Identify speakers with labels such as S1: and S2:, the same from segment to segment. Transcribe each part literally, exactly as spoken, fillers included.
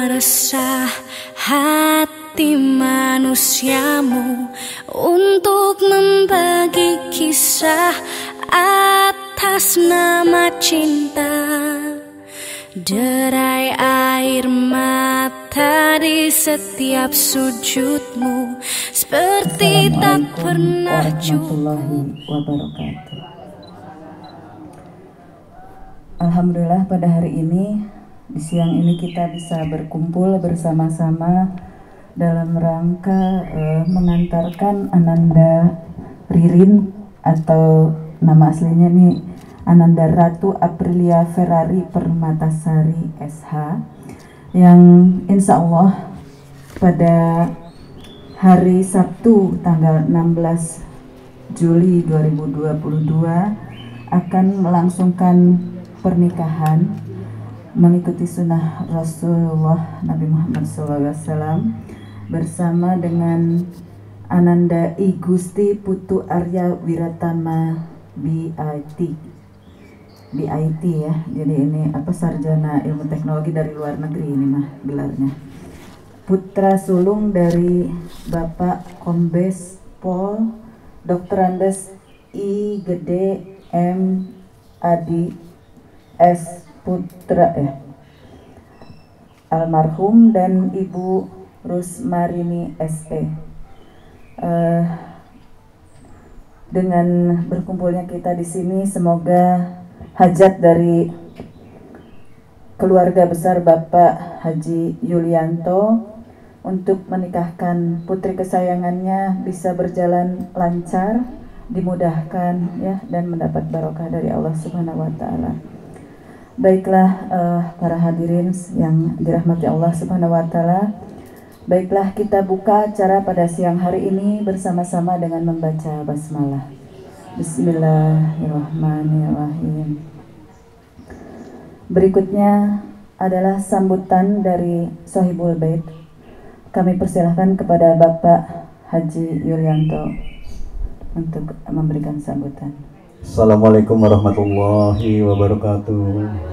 S1: meresah hati manusiamu untuk membagi kisah atas nama cinta. Derai air mata di setiap sujudmu seperti tak pernah cukup.
S2: Wabarakatuh. Alhamdulillah pada hari ini, di siang ini kita bisa berkumpul bersama-sama dalam rangka uh, mengantarkan Ananda Ririn atau nama aslinya ini Ananda Ratu Aprilia Ferrari Permatasari S H, yang insya Allah pada hari Sabtu tanggal enam belas Juli dua ribu dua puluh dua akan melangsungkan pernikahan mengikuti sunnah Rasulullah Nabi Muhammad shallallahu alaihi wasallam bersama dengan Ananda I Gusti Putu Arya Wiratama B I T B I T ya, jadi ini apa, sarjana ilmu teknologi dari luar negeri ini mah gelarnya. Putra sulung dari Bapak Kombes Pol Doktor Andes I Gede M Adi S Putra eh almarhum dan Ibu Rusmarini S E. Uh, dengan berkumpulnya kita di sini, semoga hajat dari keluarga besar Bapak Haji Yulianto untuk menikahkan putri kesayangannya bisa berjalan lancar, dimudahkan ya, dan mendapat barokah dari Allah Subhanahu wa taala. Baiklah uh, para hadirin yang dirahmati Allah Subhanahu wa taala, baiklah kita buka acara pada siang hari ini bersama-sama dengan membaca basmalah. Bismillahirrahmanirrahim. Berikutnya adalah sambutan dari Sohibul Bait. Kami persilahkan kepada Bapak Haji Yulianto untuk memberikan sambutan.
S3: Assalamualaikum warahmatullahi wabarakatuh.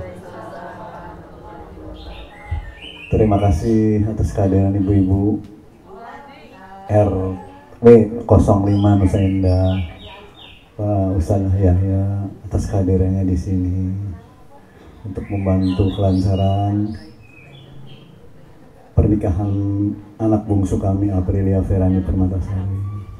S3: Terima kasih atas kehadiran ibu-ibu R W nol lima Nusa Indah, Pak Ustadz Yahya atas kehadirannya di sini untuk membantu kelancaran pernikahan anak bungsu kami Aprilia Ferrari Permatasari.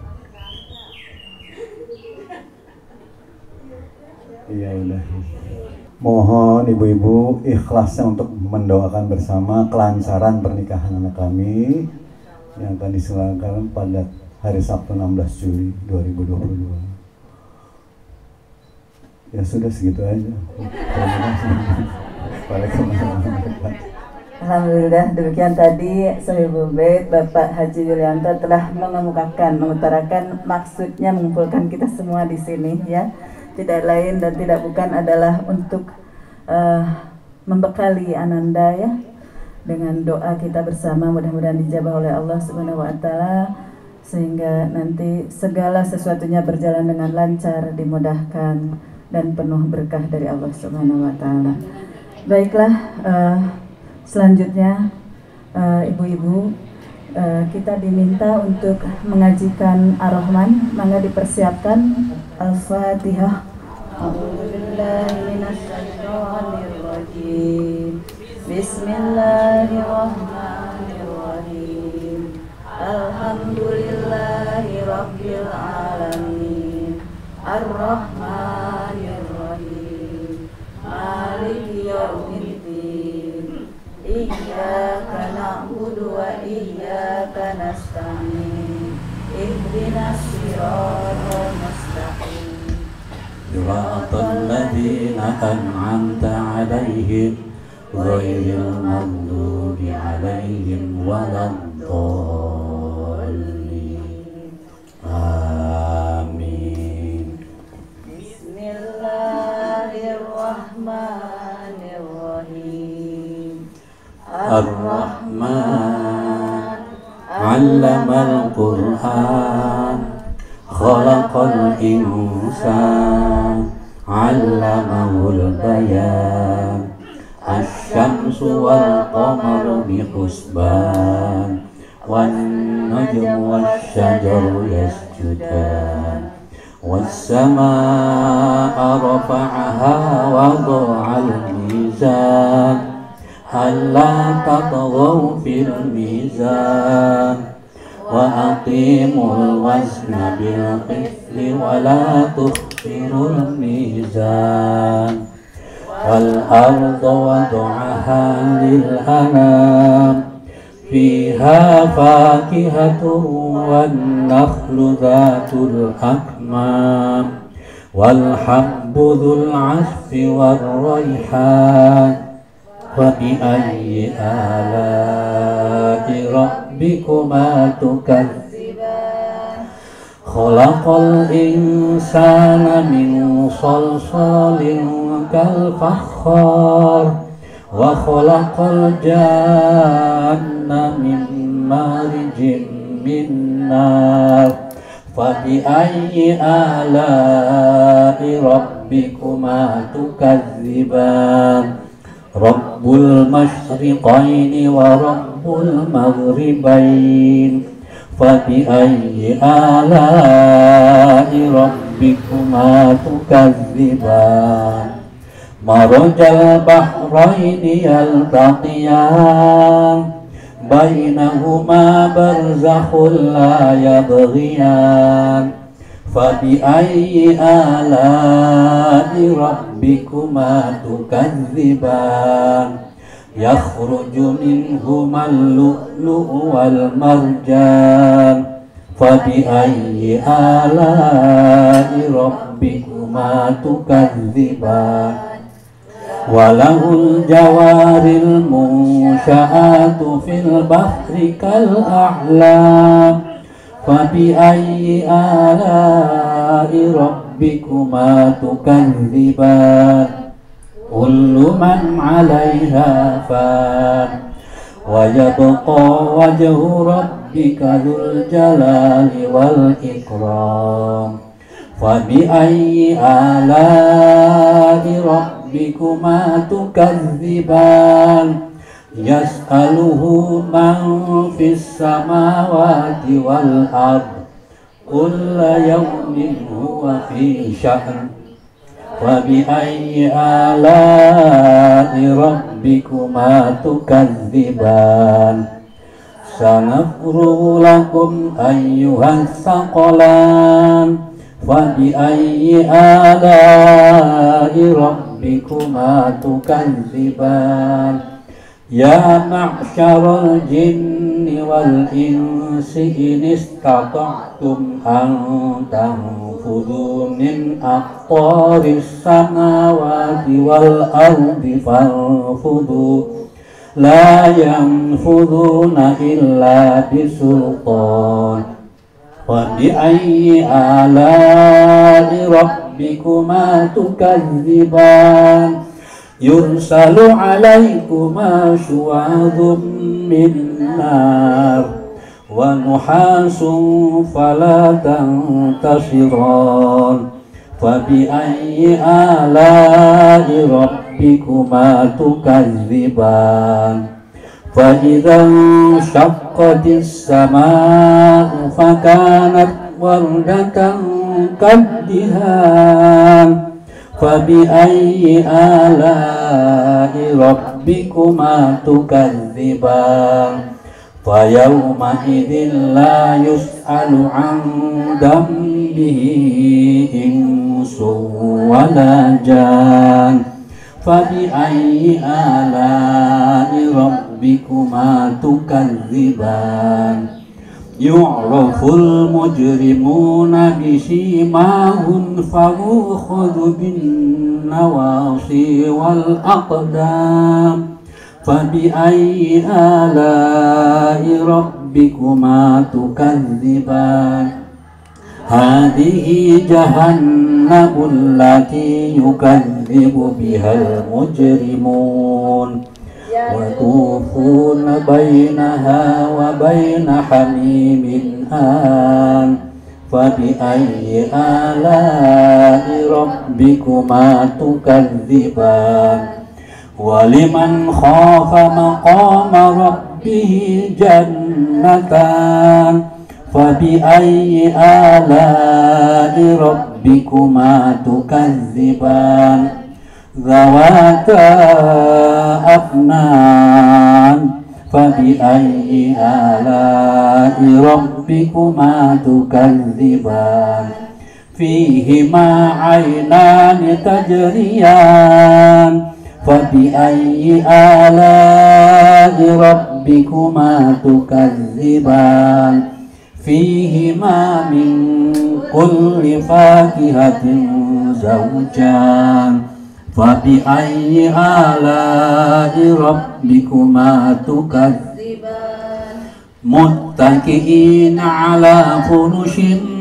S3: Iya udah. Mohon ibu-ibu ikhlasnya untuk mendoakan bersama kelancaran pernikahan anak kami yang akan diselenggarakan pada hari Sabtu enam belas Juli dua ribu dua puluh dua. Ya sudah segitu aja.
S2: Alhamdulillah, demikian tadi Sohibul Bait Bapak Haji Yulianto telah mengemukakan, mengutarakan maksudnya mengumpulkan kita semua di sini ya. Tidak lain dan tidak bukan adalah untuk uh, membekali Ananda ya, dengan doa kita bersama, mudah-mudahan dijabah oleh Allah Subhanahu wa taala sehingga nanti segala sesuatunya berjalan dengan lancar, dimudahkan dan penuh berkah dari Allah Subhanahu wa taala. Baiklah, uh, selanjutnya uh, ibu-ibu, uh, kita diminta untuk mengajikan Ar-Rahman. Mangga dipersiapkan. Al-Fatihah. A'udzubillahiminasyaitonirrajim. Bismillahirrahmanirrahim. Alhamdulillahirabbil alamin. Ar-Rahmanirrahim. Maliki yaumiddin. Iyyaka na'budu wa iyyaka nasta'in. Ihdinas siratal mustaqim. Siratal ladzina an'amta 'alaihim ghairil maghdubi 'alaihim waladdallin. Amin. Bismillahirrahmanirrahim. Ar-Rahman 'allamal Qur'an, khalaqal insan, 'allamahul bayan,
S4: الشمس والقمر بحسبان والنجم والشجر يسجدان والسماء رفعها ووضع الميزان ألا تطغوا في الميزان وأقيموا الوزن بالقسط ولا تخسروا الميزان والأرض وضعها للأنام فيها فاكهة والنخل ذات الأكمام والحب ذو العصف والريحان فبأي آلاء ربكما تكذبان خلق الإنسان من صلصال كالفخار وخلق الجان من مارج من نار فبأي آلاء ربكما تكذبان رب المشرقين ورب المغربين فبأي آلاء ربكما تكذبان مرج البحرين يلتقيان بينهما برزخ لا يبغيان فبأي آلاء ربكما تكذبان يخرج منهما اللؤلؤ والمرجان فبأي آلاء ربكما تكذبان وله الجوار المنشآت في البحر كالأعلام فبأي آلاء ربكما تكذبان كل من عليها فان ويبقى وجه ربك ذو الجلال والإكرام فبأي آلاء ربكما تكذبان يسأله من في السماوات والأرض كل يوم هو في شأن فبأي آلاء ربكما تكذبان سنفرغ لكم أيها الثقلان فبأي آلاء ربكما تكذبان يا معشر الجن والإنس إن استطعتم أن تنفذوا من أقطار السماوات والأرض فانفذوا لا ينفذون إلا بسلطان فبأي آلاء ربكما تكذبان يرسل عليكما شواظ من نار ونحاس فلا تنتصران فبأي آلاء ربكما تكذبان فإذا انشقت السماء فكانت وردة كالدهان فبأي آلاء ربكما تكذبان فيومئذ لا يسأل عن ذنبه إنس ولا جان فبأي آلاء ربكما تكذبان يعرف المجرمون بسيماهم فيؤخذ بالنواصي والأقدام فبأي آلاء ربكما تكذبان هذه جهنم التي يكذب بها المجرمون ويطوفون بينها وبين حميم آن فبأي آلاء ربكما تكذبان waliman khafa maqama rabbih jannatan fabi ayyi ala'i rabbikuma tukadziban zawata afnan fabi ayyi ala'i rabbikuma tukadziban fihima aynani tajriyan fabi ayyi ala'i rabbikuma tukadziban fihima min kulli fakihatin zawjan fabi ayyi ala'i rabbikuma tukadziban muttaqi'ina ala furushin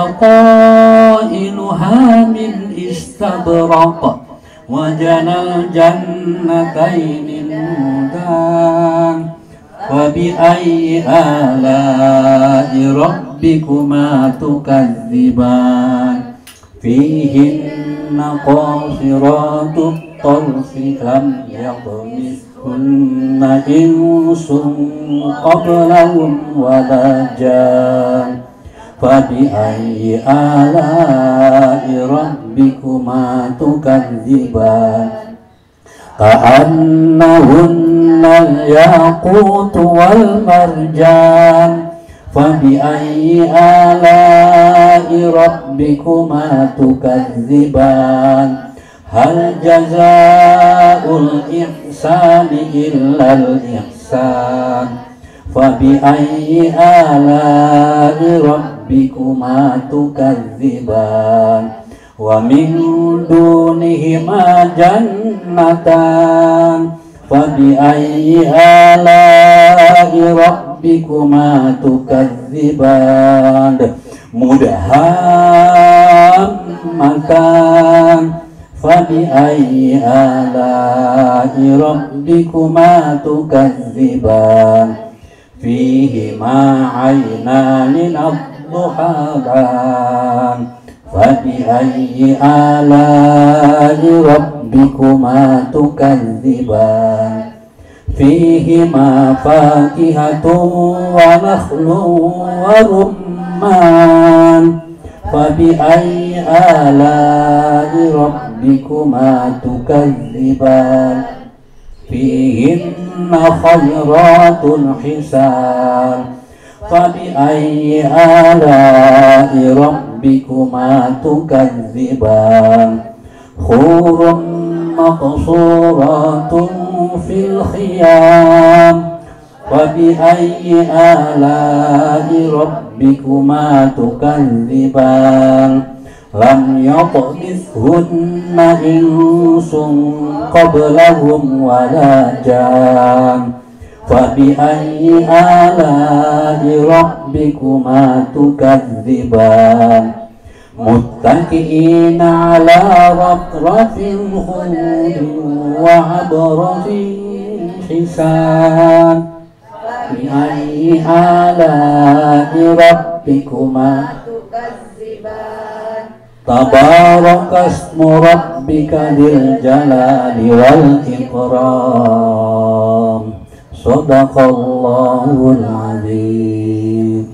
S4: baqainuha min istabraq wa janal jannatayn dan wa bi ayyi ala'i rabbikuma tukadziban fihinna qasiratut tarfi lam yadmithunna insun qablahum wala jan fabi ayyi ala'i rabbikuma tukadziban ka'annahunna al-yaqutu wal marjan fabi ayyi ala'i rabbikuma tukadziban hal jazaa'ul ihsani illal ihsan fabi ayyi ala'i rabbikuma tukadziban wa min dunihima jannatan fabi ayyi ala'i rabbikuma tukadziban mudhammatan fabi ayyi ala'i rabbikuma tukadziban fihima aynani nadhahaban fabi ayyi ala'i rabbikuma tukadziban fihima fakihatun wa nakhlun wa rumman fabi ayyi ala'i rabbikuma tukadziban fihinna khayratun hisan fabi ayyi ala'i rabbikuma tukadziban hurum maqsuratun fil khiyam fabi ayyi ala'i rabbikuma tukadziban lam yaqdithunna insun qablahum wala jan fabi ayyi ala'i rabbikuma tukadziban muttaqi'ina ala rafrafin khudrin wa abratin hisan fabi ayyi ala'i rabbikuma tukadziban tabarakasmu rabbika dzil jalali wal ikram sadaqallahul azim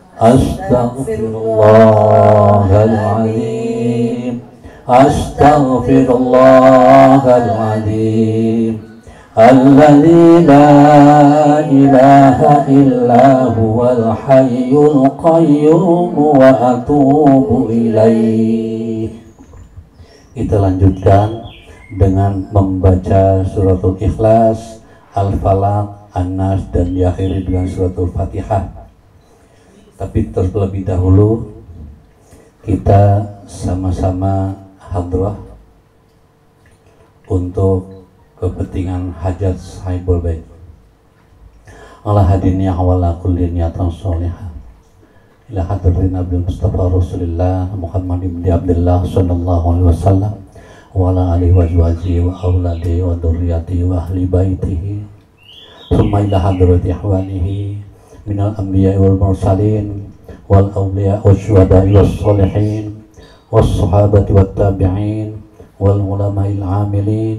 S4: astaghfirullahal azim astaghfirullahal azim alladzi la ilaha illa huwal hayyul qayyum wa atubu ilaih. Kita lanjutkan dengan membaca suratul Ikhlas, Al-Falaq, An-Nas, dan diakhiri dengan suratul Fatihah. Tapi terlebih dahulu kita sama-sama hadrah untuk kepentingan hajat sahibul bait. Allah hadirin ya wala kulli niyatan sholihah ila hadratin Nabi Mustafa Rasulullah Muhammad ibn Abdullah sallallahu alaihi wasallam wa ala alihi wa azwajihi wa auladihi wa dzurriyyatihi wa ahli baitihi thumma ila hadrati ihwanihi minal anbiya'i wal mursalin wal awliya wasyuhada'i was sholihin was sahabati wat tabi'in wal ulama'il amilin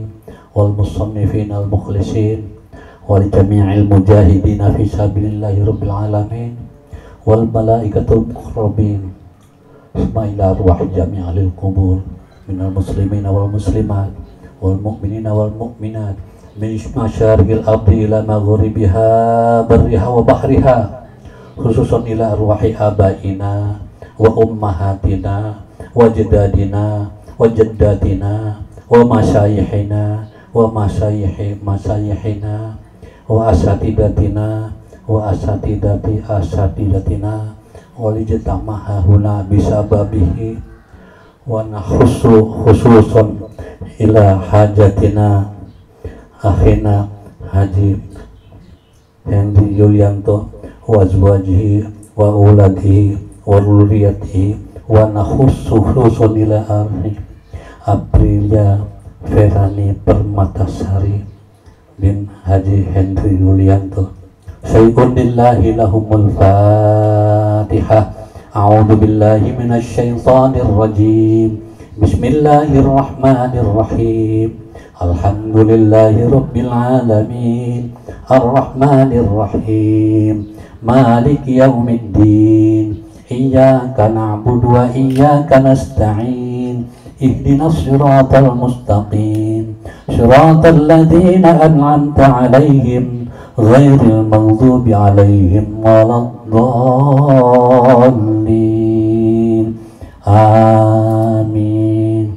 S4: wal musannifin al mukhlisin wal jami'il mujahidin fi sabilillahi rabbil alamin wal malaikatul muqarrabin ila arwah jami'il qubur minal muslimin wal muslimat wal mu'minin wal mu'minat min masyariqil ardi ila maghribiha barriha wa bahriha khususan ila arwahi abaina wa ummahatina wa jadadina wa jaddatina wa masyayihina wa masyayihi masyayihina wa asatidatina wa asatidati asatidatina wa lijtamaha huna bisababihi wa nakhussu khususan ila hajatina akhina Haji Hendy Yulianto wa azwajihi wa uladihi wa dzurriyyatihi wa nakhussu khususan ila arni Aprilia Ferani Permatasari bin Haji Hendy Yulianto. Syai'un lillahi lahumul Fatihah. A'udzu billahi minasy syaithanir rajim. Bismillahirrahmanirrahim. Alhamdulillahi rabbil alamin. Arrahmanir rahim. Maliki yaumiddin. Iyyaka na'budu wa iyyaka nasta'in. Ihdinas siratal mustaqim. Siratal ladzina an'amta 'alaihim ghairil maghdubi 'alaihim waladdallin. Amin.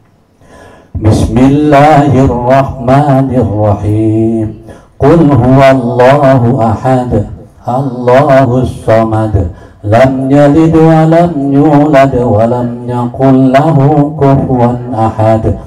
S4: Bismillahirrahmanirrahim. Qul huwallahu ahad. Allahus samad. Lam yalid wa lam yulad wa lam yakul lahu kufuwan ahad.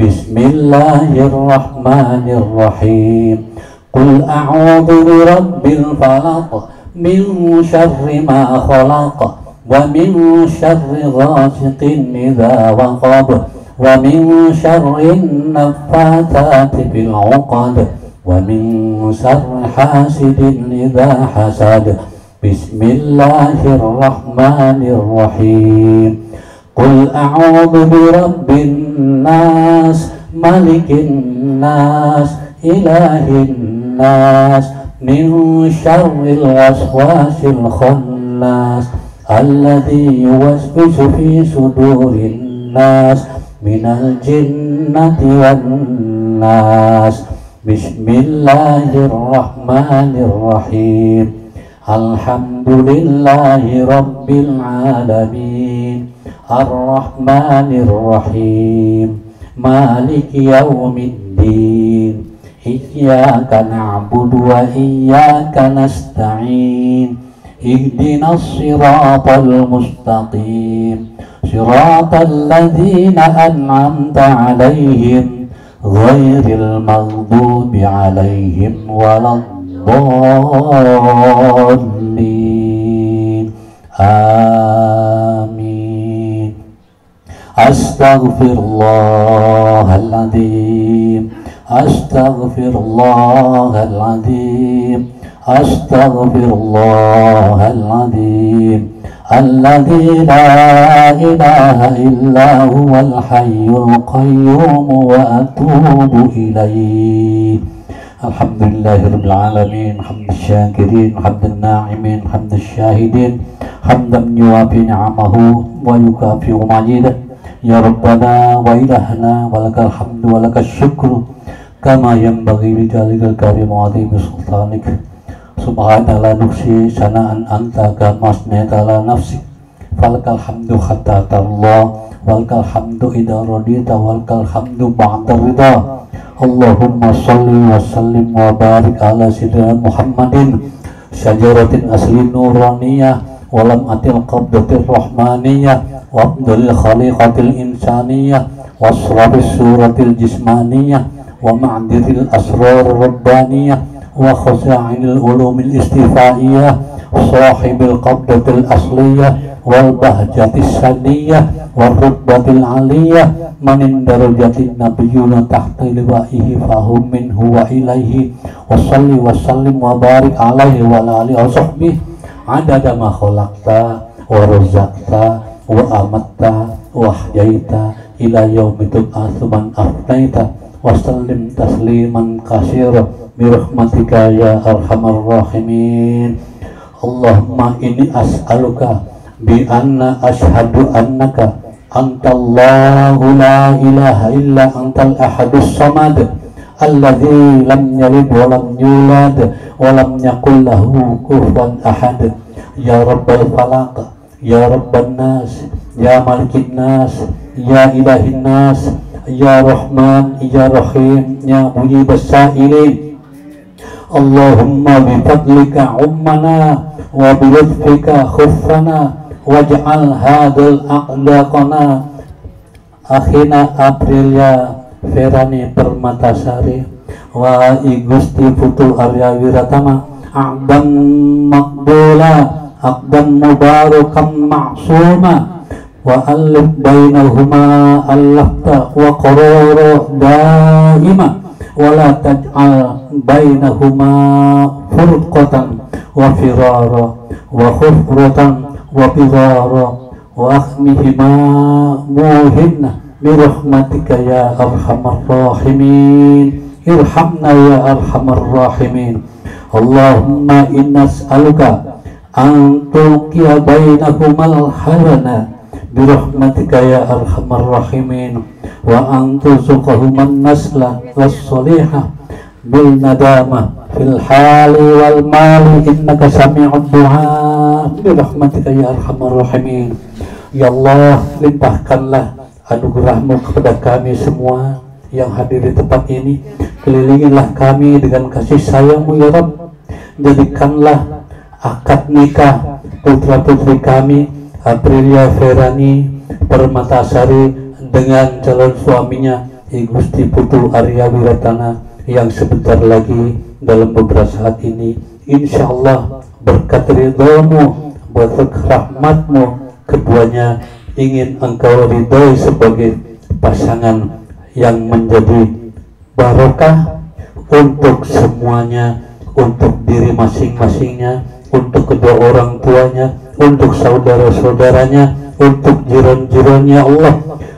S4: Bismillahirrahmanirrahim. Qul a'udzu birabbil falaq min syarri ma khalaq wa min syarri ghasiqin idza waqab wa min syarri naffatsati fil 'uqad wa min syarri hasidin idza hasad. Bismillahirrahmanirrahim. Qul a'udzu birabbin nas malikin nas ilahin nas min syarril waswasil khannas alladzi yuwaswisu fi sudurin nas minal jinnati wan nas. Bismillahirrahmanirrahim. Alhamdulillahi rabbil alamin. Ar-Rahmanir Rahim. Maliki yaumiddin. Iyyaka na'budu wa iyyaka nasta'in. Ihdinas siratal mustaqim. Siratal ladzina an'amta 'alaihim ghairil maghdubi 'alaihim waladdallin. Amin. Astaghfirullahaladzim. Astaghfirullahaladzim. Astaghfirullahaladzim. Alladzi la ilaha illa huwal hayyul qayyum wa atubu ilaih. Alhamdulillahirabbil alamin. Hamdus syakirin, hamdan na'imin, hamdus syahidin, hamdan yuwafi ni'amahu wa yukafi majidah. Ya Rabbana wa ilahna walakal hamdu walakal syukru kama yanbaghi li jalikal karim wa azimi sultanik. Subhana la nuksi sana'an anta kama asnaita ala nafsi falakal hamdu hatta tarallah walakal hamdu idha radita walakal hamdu ba'da ridha. Allahumma salli wa sallim wa barik ala sayyidina Muhammadin syajaratin asli nuraniyah walam atil qabdatir rahmaniyah wa abdul khaliqatil insaniyah wa asrabis suratil jismaniyah wa ma'diril asrar rabbaniyah wa khaza'inil ulumil istifaiyah sahibil qabdatil asliyah wal bahjatis saniyah wal rutbatil aliyah manin darajatin nabiyyuna tahta liwa'ihi fahum minhu wa ilaihi wa salli wa sallim wa barik alaihi wa alihi wa sahbihi adada ma khalaqta wa razaqta wa amatta wa ahyaita ila yaumi tub'atsu man afnaita wa sallim tasliman katsira bi rahmatika ya arhamar rahimin. Allahumma inni as'aluka bi anna asyhadu annaka antallahu la ilaha illa antal ahadus samad alladzi lam yalid wa lam yulad wa lam yakul lahu kufuwan ahad. Ya rabbal falaq, ya rabban nas, ya malikin nas, ya ilahin nas, ya rahman, ya rahim, ya mujibas sa'ilin. Allahumma bifadlika ummana wa bilutfika khuffana waj'al hadal aqdaqana akhina Aprilia Ferani Permatasari wa Igusti Putu Arya Wiratama abdan maqbula abdan mubarakan ma'suma wa alif bainahuma allafta wa qarara daima wa la taj'al bainahuma furqatan wa firara wa khufratan wa bidara wa akhmihima muhinna birahmatika ya arhamar rahimin. Irhamna ya arhamar rahimin. Allahumma inna as'aluka an tuqiya bainahumal halana birahmatika ya arhamar rahimin wa an tuzuqahuman nasla was salihah bil nadama fil hali wal mali innaka sami'ud du'a birahmatika ya arhamar rahimin. Ya Allah, limpahkanlah anugerahmu kepada kami semua yang hadir di tempat ini. Kelilingilah kami dengan kasih sayangmu ya Rabb. Jadikanlah akad nikah putra putri kami Aprilia Ferani Permatasari dengan calon suaminya I Gusti Putu Arya Wiratana yang sebentar lagi dalam beberapa saat ini insya Allah berkat ridhamu, berkat rahmatmu, keduanya ingin engkau ridhoi sebagai pasangan yang menjadi barokah untuk semuanya, untuk diri masing-masingnya, untuk kedua orang tuanya, untuk saudara-saudaranya, untuk jiran-jirannya. Allah,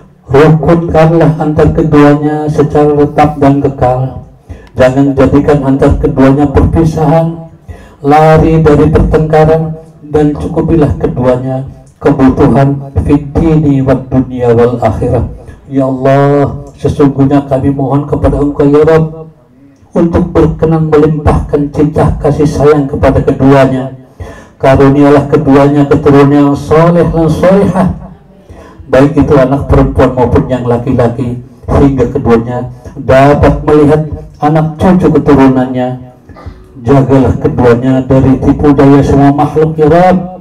S4: rukunkanlah antar keduanya secara tetap dan kekal. Jangan jadikan antar keduanya perpisahan, lari dari pertengkaran, dan cukupilah keduanya kebutuhan fitini wad dunia wal akhirah. Ya Allah, sesungguhnya kami mohon kepada Engkau ya Rabb untuk berkenan melimpahkan cinta kasih sayang kepada keduanya. Karunialah keduanya keturunan yang soleh dan solehah, baik itu anak perempuan maupun yang laki-laki, hingga keduanya dapat melihat anak cucu keturunannya. Jagalah keduanya dari tipu daya semua makhluk ya Rabb.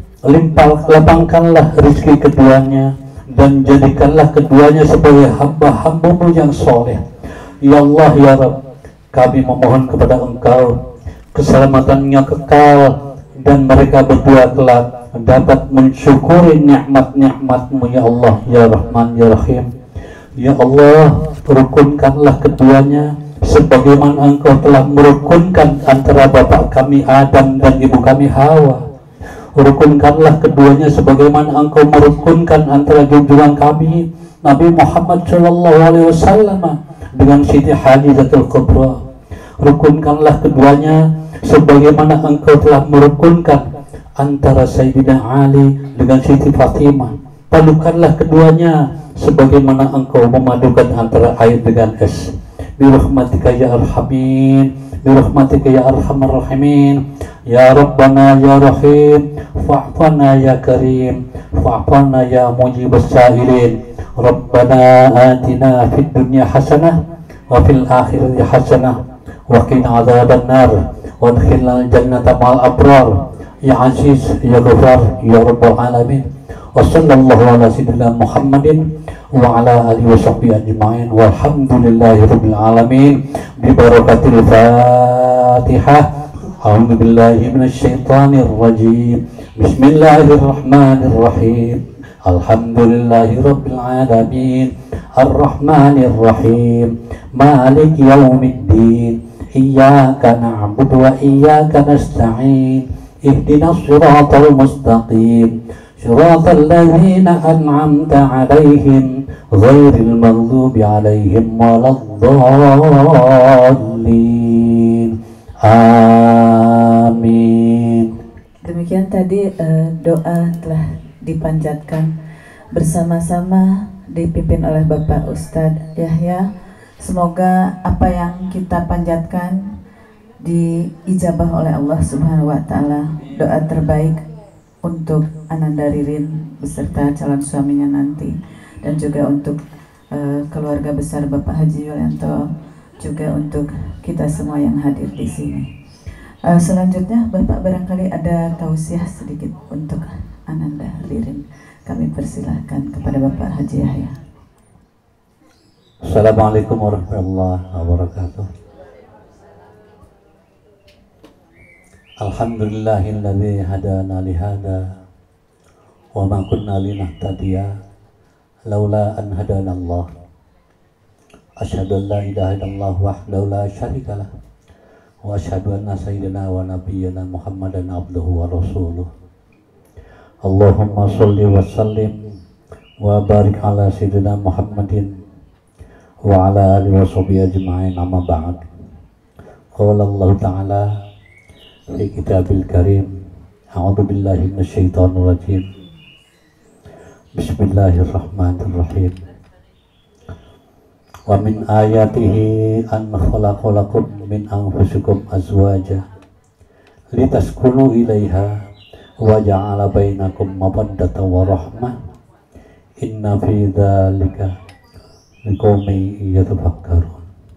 S4: Limpah lapangkanlah rezeki keduanya dan jadikanlah keduanya sebagai hamba-hambamu yang soleh. Ya Allah ya Rabb, kami memohon kepada Engkau keselamatannya kekal dan mereka berdua kelak dapat mensyukuri nikmat-nikmat-Mu ya Allah ya Rahman ya Rahim. Ya Allah, rukunkanlah keduanya sebagaimana Engkau telah merukunkan antara bapak kami Adam dan ibu kami Hawa. Rukunkanlah keduanya sebagaimana Engkau merukunkan antara junjungan kami Nabi Muhammad Shallallahu Alaihi Wasallam dengan Siti Khadijatul Kubra. Rukunkanlah keduanya sebagaimana Engkau telah merukunkan antara Sayyidina Ali dengan Siti Fatimah. Padukanlah keduanya sebagaimana Engkau memadukan antara air dengan es. Birahmatika ya arhamin, birahmatika ya arhamar rahimin. Ya Rabbana ya Rahim, fa'fana ya Karim, fa'fana ya mujibas sa'ilin. Rabbana atina fid dunya hasanah wa fil akhirati hasanah wa qina adzaban nar wa adkhilna jannata ma'al abrar. Ya Aziz ya Ghafar ya Rabbal alamin. Wa sallallahu ala sayyidina Muhammadin wa ala alihi wa sahbihi ajma'in walhamdulillahi rabbil alamin. Bi barakatil Fatihah. A'udzu billahi minasyaitonir rajim. Bismillahirrahmanirrahim. Alhamdulillahi rabbil alamin. Arrahmanir rahim. Malik yaumiddin. Iyyaka na'budu wa iyyaka nasta'in. Ihdinas siratal mustaqim. Shiratal ladzina an'amta 'alaihim ghairil maghdubi 'alaihim waladdallin. Amin.
S2: Demikian tadi uh, doa telah dipanjatkan bersama-sama dipimpin oleh Bapak Ustadz Yahya. Semoga apa yang kita panjatkan diijabah oleh Allah Subhanahu wa taala. Doa terbaik untuk Ananda Ririn beserta calon suaminya nanti, dan juga untuk uh, keluarga besar Bapak Haji Yulianto, juga untuk kita semua yang hadir di sini. Uh, selanjutnya Bapak barangkali ada tausiah sedikit untuk Ananda Ririn. Kami persilahkan kepada Bapak Haji Yahya.
S4: Assalamualaikum warahmatullahi wabarakatuh. Alhamdulillahilladzi hadana lihada wa ma kunna linahtadiya laula an hadana Allah. Asyhadu an la ilaha illallah wahdahu la syarikalah wa asyhadu anna sayyidina wa nabiyyana Muhammadan abduhu wa rasuluh. Allahumma sholli wa sallim wa barik ala sayyidina Muhammadin wa ala alihi wa sahbihi ajma'in, amma ba'd. Qala Allah ta'ala fi kitabil karim, a'udzu billahi minasyaitonir rajim. Bismillahirrahmanirrahim. Wa min ayatihi an khalaqa lakum min anfusikum azwaja litaskunu ilaiha wa ja'ala bainakum mawaddatan wa rahmah. Inna fi dzalika liqaumin yatafakkarun.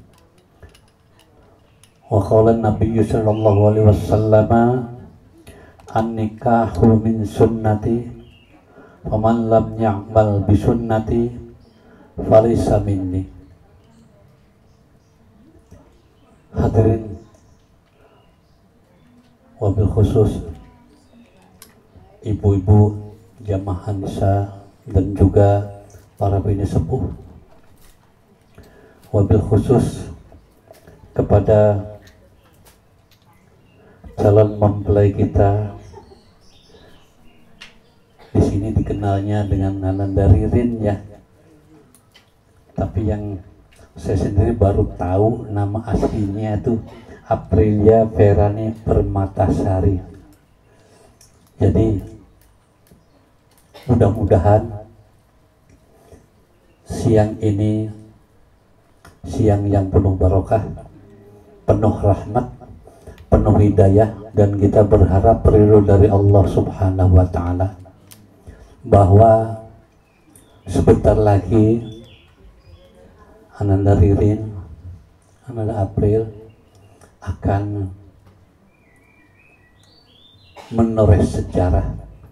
S4: Wa qala an-nabiy sallallahu alaihi wasallam an-nikahu min sunnati faman lam ya'mal bi sunnati falaysa minni. Hadirin, wabil khusus ibu-ibu jamaah nisa dan juga para bini sepuh, wabil khusus kepada calon mempelai kita, di sini dikenalnya dengan Ananda Ririn ya, tapi yang saya sendiri baru tahu nama aslinya itu Aprilia Ferani Permatasari. Jadi mudah-mudahan siang ini siang yang penuh barokah, penuh rahmat, penuh hidayah, dan kita berharap ridho dari Allah Subhanahu wa ta'ala, bahwa sebentar lagi Ananda Ririn, Ananda April akan menoreh sejarah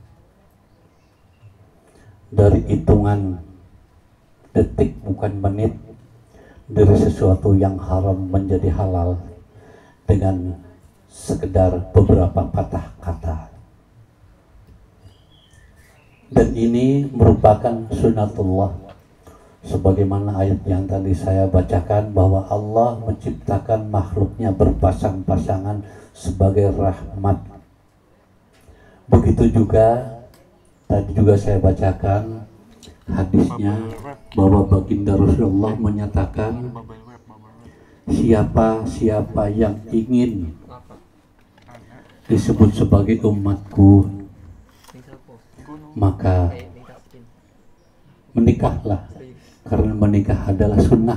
S4: dari hitungan detik bukan menit, dari sesuatu yang haram menjadi halal dengan sekedar beberapa patah kata. Dan ini merupakan sunnatullah, sebagaimana ayat yang tadi saya bacakan, bahwa Allah menciptakan makhluknya berpasang-pasangan sebagai rahmat. Begitu juga tadi juga saya bacakan hadisnya, bahwa baginda Rasulullah menyatakan, siapa-siapa yang ingin disebut sebagai umatku, maka menikahlah, karena menikah adalah sunnah.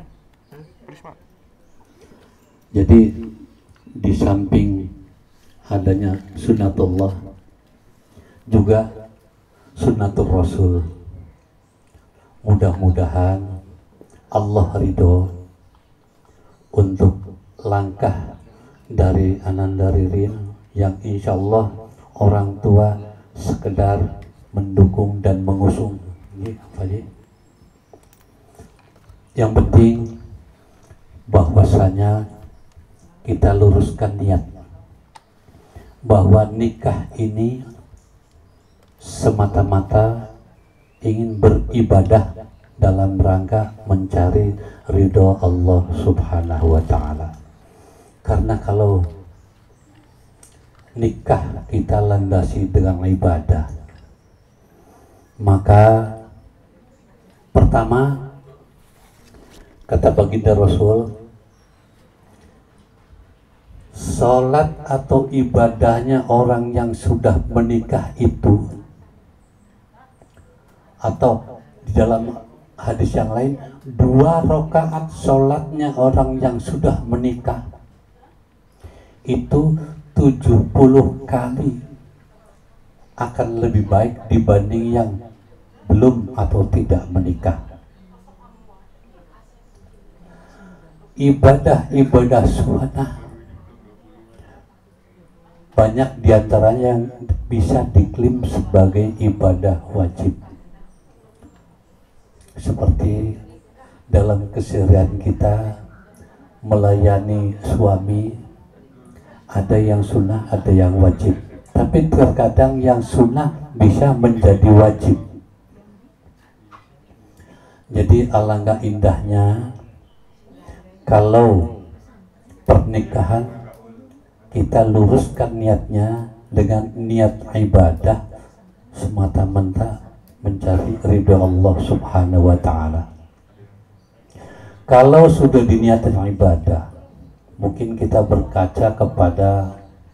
S4: Jadi di samping adanya sunnatullah, juga sunnatul Rasul. Mudah-mudahan Allah ridho untuk langkah dari Ananda Ririn yang insya Allah orang tua sekedar mendukung dan mengusung. Yang penting bahwasanya kita luruskan niat bahwa nikah ini semata-mata ingin beribadah dalam rangka mencari ridho Allah Subhanahu wa ta'ala. Karena kalau nikah kita landasi dengan ibadah, Maka pertama, kata baginda Rasul, sholat atau ibadahnya orang yang sudah menikah itu, atau di dalam hadis yang lain, dua rakaat sholatnya orang yang sudah menikah itu tujuh puluh kali akan lebih baik dibanding yang belum atau tidak menikah. Ibadah-ibadah sunnah banyak diantaranya yang bisa diklaim sebagai ibadah wajib, seperti dalam keseharian kita melayani suami, ada yang sunnah, ada yang wajib. Tapi terkadang yang sunnah bisa menjadi wajib. Jadi alangkah indahnya kalau pernikahan kita luruskan niatnya dengan niat ibadah semata-mata mencari ridha Allah Subhanahu wa ta'ala. Kalau sudah diniatkan ibadah, mungkin kita berkaca kepada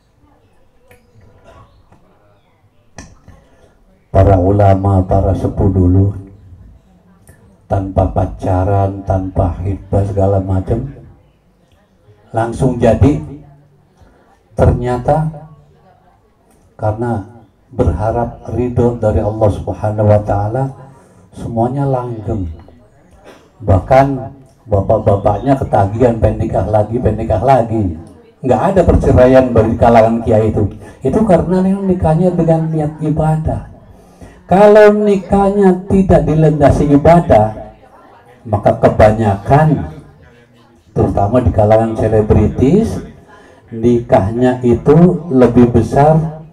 S4: para ulama, para sepuh dulu, tanpa pacaran, tanpa khidbah segala macam, langsung jadi. Ternyata karena berharap ridho dari Allah Subhanahu wa ta'ala, semuanya langgeng. Bahkan bapak-bapaknya ketagihan, pengen nikah lagi, pengen nikah lagi. Nggak ada perceraian dari kalangan kiai itu. Itu karena nikahnya dengan niat ibadah. Kalau nikahnya tidak dilandasi ibadah, maka kebanyakan, terutama di kalangan selebritis, nikahnya itu lebih besar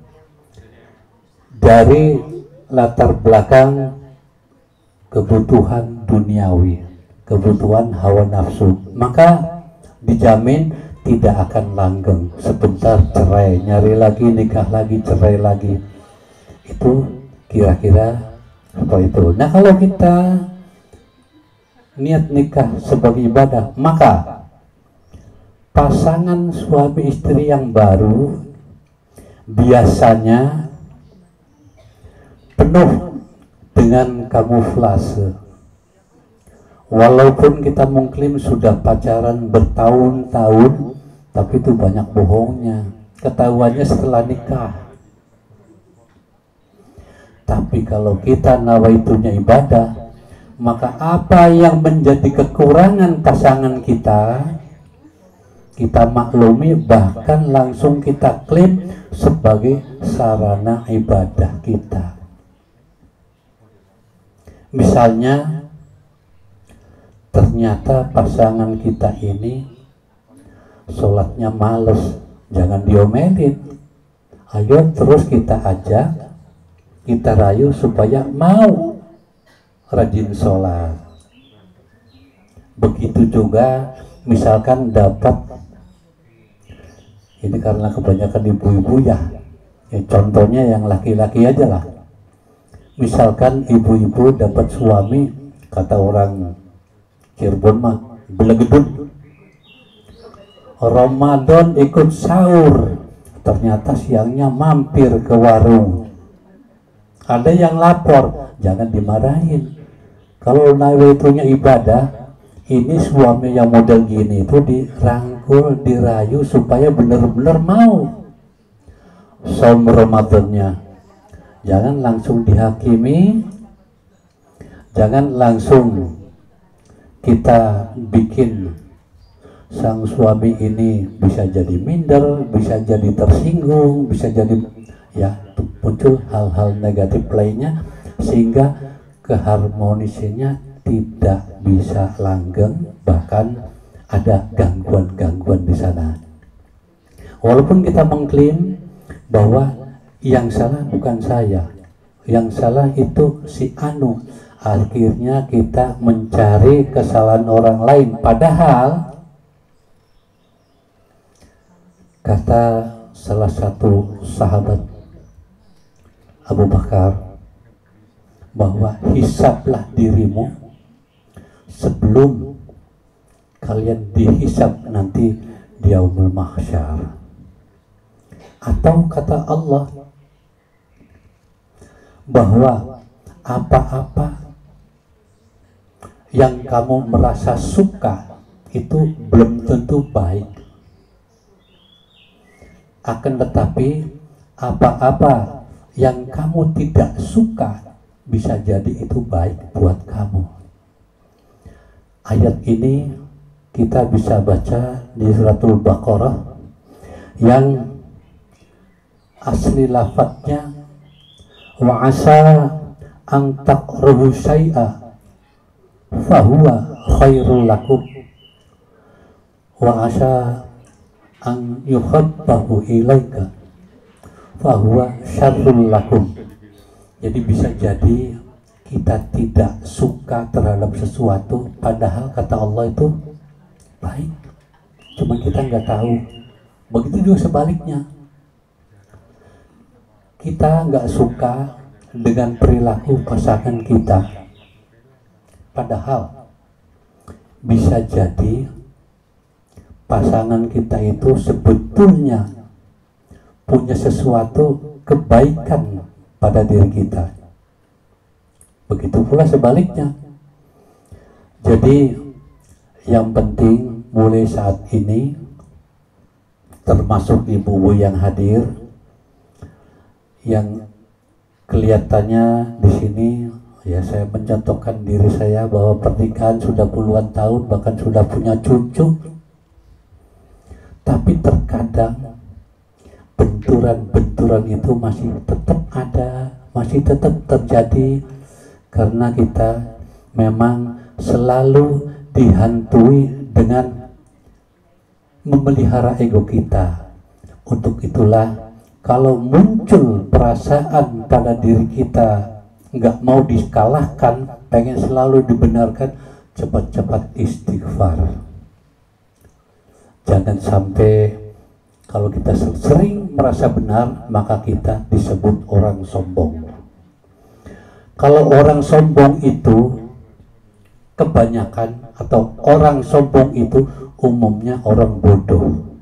S4: dari latar belakang kebutuhan duniawi, kebutuhan hawa nafsu. Maka dijamin tidak akan langgeng. Sebentar cerai, nyari lagi, nikah lagi, cerai lagi. Itu kira-kira seperti itu. Nah, kalau kita niat nikah sebagai ibadah, maka pasangan suami istri yang baru biasanya penuh dengan kamuflase. Walaupun kita mengklaim sudah pacaran bertahun-tahun, tapi itu banyak bohongnya. Ketahuannya setelah nikah. Tapi kalau kita nawaitunya ibadah, maka apa yang menjadi kekurangan pasangan kita, kita maklumi, bahkan langsung kita klaim sebagai sarana ibadah kita. Misalnya, ternyata pasangan kita ini sholatnya males, jangan diomelin. Ayo terus kita ajak, kita rayu supaya mau rajin sholat. Begitu juga misalkan dapat, ini karena kebanyakan ibu-ibu ya, ya contohnya yang laki-laki aja lah. Misalkan ibu-ibu dapat suami, kata orang Cirebon mah, belegedun, Ramadan ikut sahur, ternyata siangnya mampir ke warung. Ada yang lapor, jangan dimarahin. Kalau nawaitunya ibadah, ini suami yang model gini itu dirangkul, dirayu supaya benar-benar mau saum Ramadannya. Jangan langsung dihakimi, jangan langsung kita bikin sang suami ini bisa jadi minder, bisa jadi tersinggung, bisa jadi ya muncul hal-hal negatif lainnya, sehingga keharmonisinya tidak bisa langgeng, bahkan ada gangguan-gangguan di sana. Walaupun kita mengklaim bahwa yang salah bukan saya, yang salah itu si Anu, akhirnya kita mencari kesalahan orang lain. Padahal kata salah satu sahabat Abu Bakar, bahwa hisablah dirimu sebelum kalian dihisab nanti di yaumul mahsyar. Atau kata Allah bahwa apa-apa yang kamu merasa suka itu belum tentu baik. Akan tetapi apa-apa yang kamu tidak suka bisa jadi itu baik buat kamu. Ayat ini kita bisa baca di suratul Baqarah yang asli lafadznya wa asa an taqrahu syai'a fahuwa khairul lakum wa asa an yuhabbahu ilaika fahuwa syarrul lakum. Jadi bisa jadi kita tidak suka terhadap sesuatu padahal kata Allah itu baik, cuma kita nggak tahu. Begitu juga sebaliknya, kita nggak suka dengan perilaku pasangan kita padahal bisa jadi pasangan kita itu sebetulnya punya sesuatu kebaikan pada diri kita. Begitu pula sebaliknya. Jadi yang penting mulai saat ini, termasuk ibu-ibu yang hadir, yang kelihatannya di sini, ya saya mencontohkan diri saya bahwa pernikahan sudah puluhan tahun, bahkan sudah punya cucu, tapi terkadang benturan-benturan itu masih tetap ada, masih tetap terjadi karena kita memang selalu dihantui dengan memelihara ego kita. Untuk itulah kalau muncul perasaan pada diri kita nggak mau dikalahkan, pengen selalu dibenarkan, cepat-cepat istighfar. Jangan sampai kalau kita sering merasa benar, maka kita disebut orang sombong. Kalau orang sombong itu kebanyakan, atau orang sombong itu umumnya orang bodoh.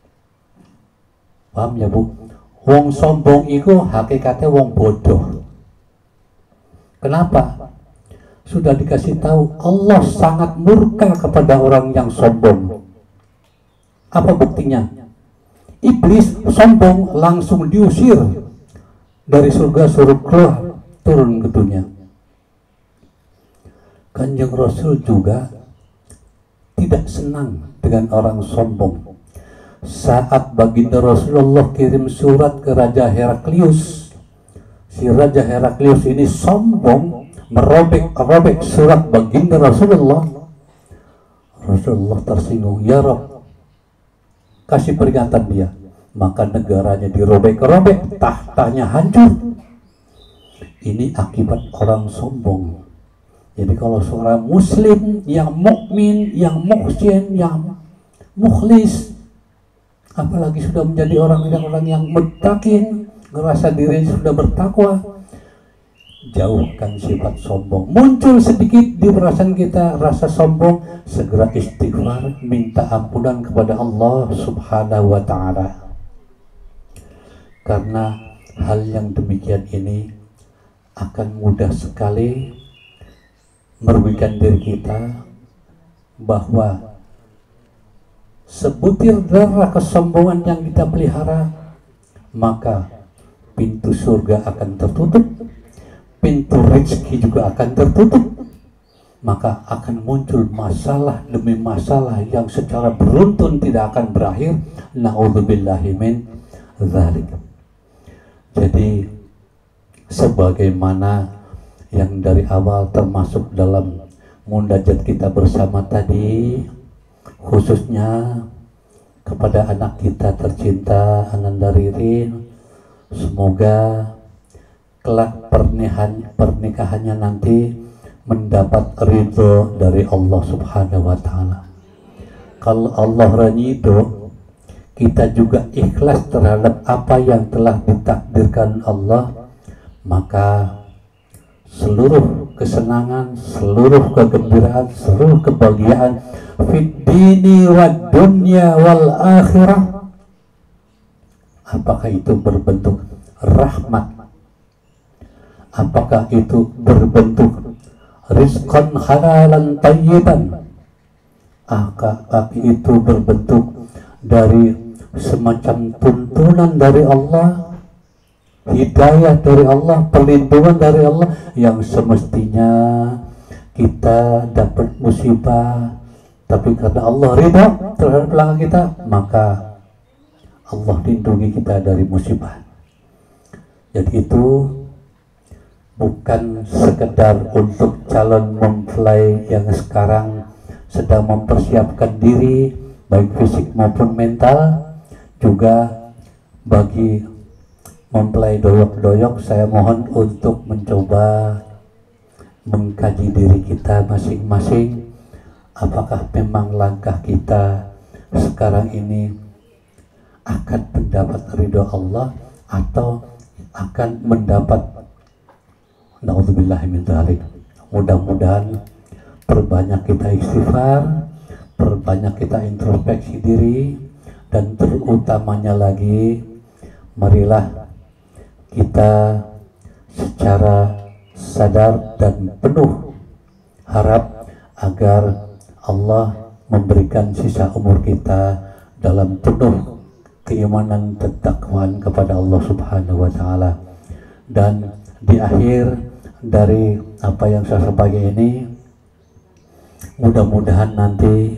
S4: Paham ya Bu? Wong sombong itu hakikatnya wong bodoh. Kenapa? Sudah dikasih tahu Allah sangat murka kepada orang yang sombong. Apa buktinya? Iblis sombong langsung diusir dari surga, suruh keluar, turun ke dunia. Kanjeng Rasul juga tidak senang dengan orang sombong. Saat baginda Rasulullah kirim surat ke Raja Heraklius, si Raja Heraklius ini sombong, merobek-robek surat baginda Rasulullah. Rasulullah tersinggung, ya Rabb, kasih peringatan dia. Maka negaranya dirobek-robek, tahtanya hancur. Ini akibat orang sombong. Jadi kalau seorang muslim yang mukmin, yang muhsin, yang mukhlis, apalagi sudah menjadi orang-orang yang muttaqin, ngerasa diri sudah bertakwa, jauhkan sifat sombong. Muncul sedikit di perasaan kita rasa sombong, segera istighfar, minta ampunan kepada Allah Subhanahu wa Ta'ala. Karena hal yang demikian ini akan mudah sekali merugikan diri kita, bahwa sebutir darah kesombongan yang kita pelihara, maka pintu surga akan tertutup, pintu rezeki juga akan tertutup, maka akan muncul masalah demi masalah yang secara beruntun tidak akan berakhir. Na'udzubillahi min dzalik. Jadi sebagaimana yang dari awal termasuk dalam munajat kita bersama tadi, khususnya kepada anak kita tercinta Ananda Ririn, semoga kelak pernikahan, pernikahannya nanti mendapat ridho dari Allah Subhanahu wa Ta'ala. Kalau Allah ridho, kita juga ikhlas terhadap apa yang telah ditakdirkan Allah, maka seluruh kesenangan, seluruh kegembiraan, seluruh kebahagiaan fid dini wad dunya wal akhirah. Apakah itu berbentuk rahmat? Apakah itu berbentuk rizqan halalan tayyiban? Apakah itu berbentuk dari semacam tuntunan dari Allah, hidayah dari Allah, perlindungan dari Allah, yang semestinya kita dapat musibah, tapi karena Allah ridha terhadap pelanggan kita, maka Allah lindungi kita dari musibah. Jadi itu bukan sekedar untuk calon mempelai yang sekarang sedang mempersiapkan diri baik fisik maupun mental, juga bagi mempelai doyok-doyok saya mohon untuk mencoba mengkaji diri kita masing-masing. Apakah memang langkah kita sekarang ini akan mendapat ridho Allah atau akan mendapat naudzubillahi min dzalik. Mudah-mudahan perbanyak kita istighfar, perbanyak kita introspeksi diri, dan terutamanya lagi marilah kita secara sadar dan penuh harap agar Allah memberikan sisa umur kita dalam penuh keimanan dan takwaan kepada Allah Subhanahu wa taala. Dan di akhir dari apa yang saya sampaikan ini, mudah-mudahan nanti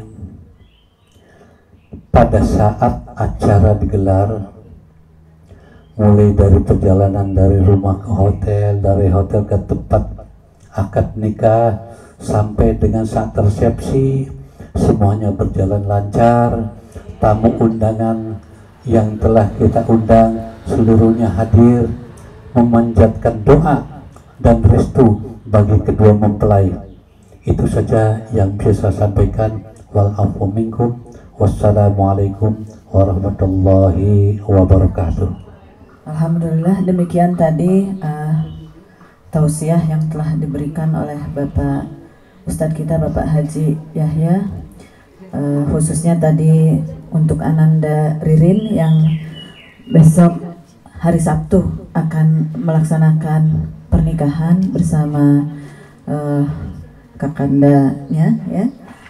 S4: pada saat acara digelar, mulai dari perjalanan dari rumah ke hotel, dari hotel ke tempat akad nikah, sampai dengan saat resepsi, semuanya berjalan lancar. Tamu undangan yang telah kita undang seluruhnya hadir, memanjatkan doa dan restu bagi kedua mempelai. Itu saja yang bisa saya sampaikan. Wal afu minkum. Wassalamualaikum warahmatullahi wabarakatuh.
S2: Alhamdulillah, demikian tadi uh, tausiah yang telah diberikan oleh Bapak Ustadz kita, Bapak Haji Yahya, uh, khususnya tadi untuk Ananda Ririn yang besok hari Sabtu akan melaksanakan pernikahan bersama uh, kakandanya, ya.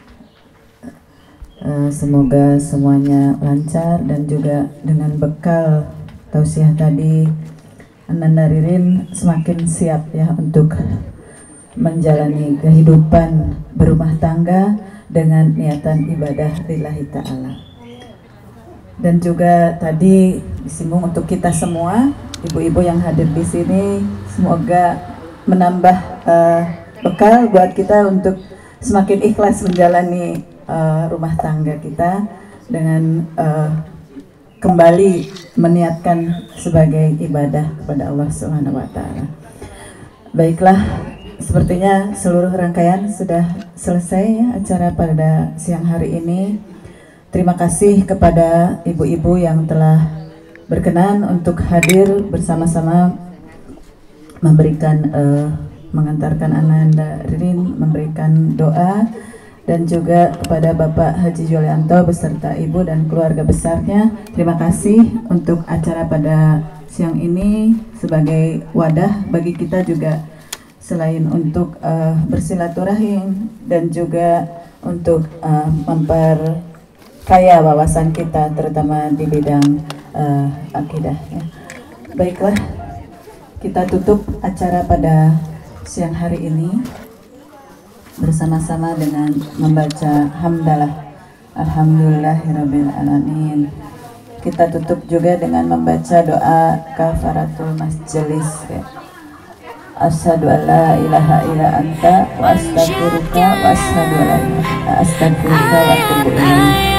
S2: Uh, semoga semuanya lancar, dan juga dengan bekal tausiah tadi Ananda Ririn semakin siap ya untuk menjalani kehidupan berumah tangga dengan niatan ibadah lillahi ta'ala. Dan juga tadi disinggung untuk kita semua ibu-ibu yang hadir di sini, semoga menambah uh, bekal buat kita untuk semakin ikhlas menjalani uh, rumah tangga kita dengan uh, kembali meniatkan sebagai ibadah kepada Allah Subhanahu wa taala. Baiklah, sepertinya seluruh rangkaian sudah selesai ya acara pada siang hari ini. Terima kasih kepada ibu-ibu yang telah berkenan untuk hadir bersama-sama memberikan uh, mengantarkan Ananda Ririn, memberikan doa, dan juga kepada Bapak Haji Julianto beserta ibu dan keluarga besarnya. Terima kasih untuk acara pada siang ini sebagai wadah bagi kita juga, selain untuk uh, bersilaturahim dan juga untuk uh, memperkaya wawasan kita terutama di bidang uh, akidah ya. Baiklah, kita tutup acara pada siang hari ini bersama-sama dengan membaca hamdalah alhamdulillahirabbil alamin. Kita tutup juga dengan membaca doa kafaratul majelis ya. Asyhadu an la ilaha illa anta wa astaghfiruka wa asyhadu an la ilaha illa anta wa atubu ilaik.